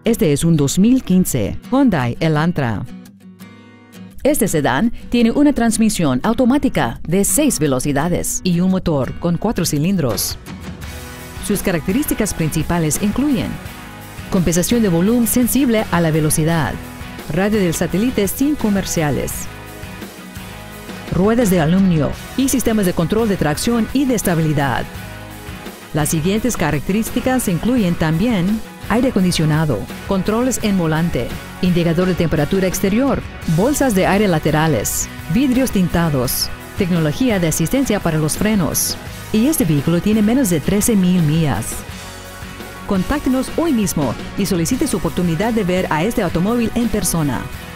Este es un 2015 Hyundai Elantra. Este sedán tiene una transmisión automática de 6 velocidades y un motor con 4 cilindros. Sus características principales incluyen compensación de volumen sensible a la velocidad, radio del satélite sin comerciales, ruedas de aluminio y sistemas de control de tracción y de estabilidad. Las siguientes características incluyen también aire acondicionado, controles en volante, indicador de temperatura exterior, bolsas de aire laterales, vidrios tintados, tecnología de asistencia para los frenos. Y este vehículo tiene menos de 13,000 millas. Contáctenos hoy mismo y solicite su oportunidad de ver a este automóvil en persona.